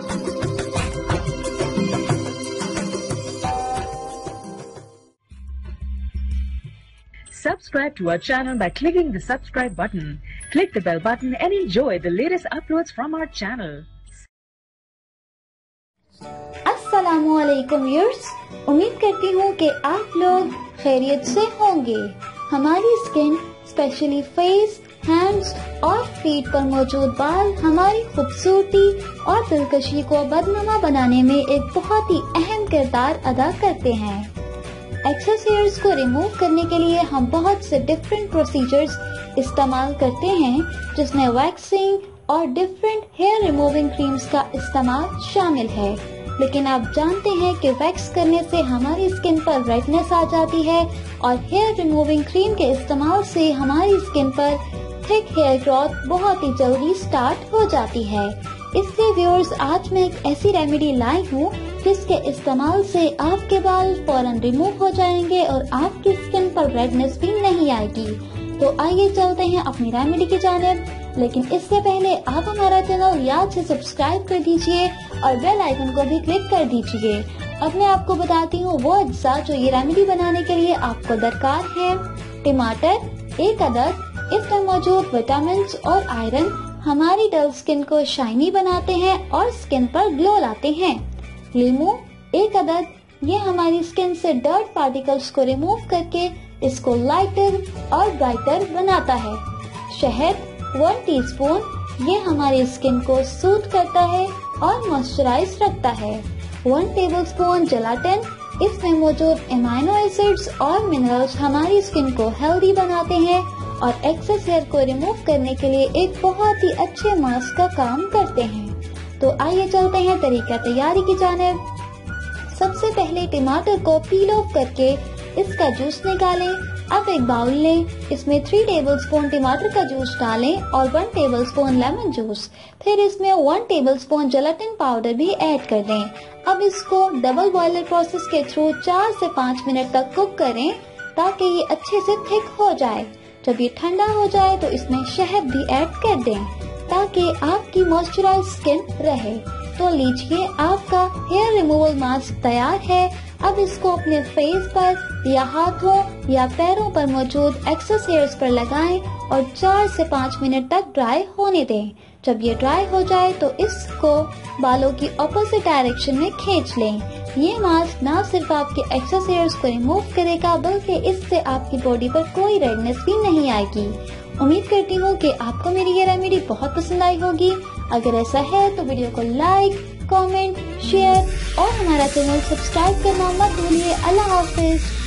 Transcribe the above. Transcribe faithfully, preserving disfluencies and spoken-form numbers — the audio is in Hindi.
Subscribe to our channel by clicking the subscribe button. Click the bell button and enjoy the latest uploads from our channel. अस्सलामुअलैकुम व्यूअर्स, उम्मीद करती हूँ कि आप लोग खैरियत से होंगे। हमारी स्किन स्पेशली फेस, हैंड्स और फीट पर मौजूद बाल हमारी खूबसूरती और दिलकशी को बदनुमा बनाने में एक बहुत ही अहम किरदार अदा करते हैं। एक्सेस हेयर्स को रिमूव करने के लिए हम बहुत से डिफरेंट प्रोसीजर्स इस्तेमाल करते हैं, जिसमें वैक्सिंग और डिफरेंट हेयर रिमूविंग क्रीम्स का इस्तेमाल शामिल है। लेकिन आप जानते हैं कि वैक्स करने से हमारी स्किन पर रेडनेस आ जाती है और हेयर रिमूविंग क्रीम के इस्तेमाल से हमारी स्किन पर थिक हेयर ग्रोथ बहुत ही जल्दी स्टार्ट हो जाती है। इसलिए व्यूअर्स, आज मैं एक ऐसी रेमेडी लाई हूँ जिसके इस्तेमाल से आपके बाल फौरन रिमूव हो जाएंगे और आपकी स्किन पर रेडनेस भी नहीं आएगी। तो आइए चलते हैं अपनी रेमेडी की जानिब। लेकिन इससे पहले आप हमारा चैनल याद से सब्सक्राइब कर दीजिए और बेल आइकन को भी क्लिक कर दीजिए। अब मैं आपको बताती हूँ वो अज्जा जो ये रेमेडी बनाने के लिए आपको दरकार है। टमाटर एक अदद, इसमें मौजूद विटामिन और आयरन हमारी डल स्किन को शाइनी बनाते हैं और स्किन पर ग्लो लाते हैं। लीमू एक अदद, ये हमारी स्किन से डर्ट पार्टिकल्स को रिमूव करके इसको लाइटर और ब्राइटर बनाता है। शहद वन टीस्पून, ये हमारी स्किन को सूट करता है और मॉइस्चराइज रखता है। वन टेबलस्पून जेलाटिन, इसमें मौजूद एमाइनो एसिड्स और मिनरल्स हमारी स्किन को हेल्दी बनाते हैं और एक्सेस हेयर को रिमूव करने के लिए एक बहुत ही अच्छे मास्क का काम करते हैं। तो आइए चलते हैं तरीका तैयारी की जानिब। सबसे पहले टमाटर को पील ऑफ करके इसका जूस निकालें। अब एक बाउल लें, इसमें थ्री टेबलस्पून टमाटर का जूस डालें और वन टेबलस्पून लेमन जूस, फिर इसमें वन टेबलस्पून जेलाटिन पाउडर भी ऐड कर दें। अब इसको डबल बॉयलर प्रोसेस के थ्रू चार से पाँच मिनट तक कुक करें ताकि ये अच्छे से थिक हो जाए। जब ये ठंडा हो जाए तो इसमें शहद भी ऐड कर दें ताकि आपकी मॉइस्चराइज स्किन रहे। तो लीजिए, आपका हेयर रिमूवल मास्क तैयार है। अब इसको अपने फेस पर या हाथों या पैरों पर मौजूद एक्सेस हेयर्स पर लगाएं और चार से पाँच मिनट तक ड्राई होने दें। जब ये ड्राई हो जाए तो इसको बालों की ऑपोजिट डायरेक्शन में खींच लें। ये मास्क ना सिर्फ आपके एक्सेस हेयर्स को रिमूव करेगा बल्कि इससे आपकी बॉडी पर कोई रेडनेस भी नहीं आएगी। उम्मीद करती हूँ कि आपको मेरी ये रेमेडी बहुत पसंद आई होगी। अगर ऐसा है तो वीडियो को लाइक, कमेंट, शेयर और हमारा चैनल सब्सक्राइब करना मत भूलिए। अल्लाह हाफिज।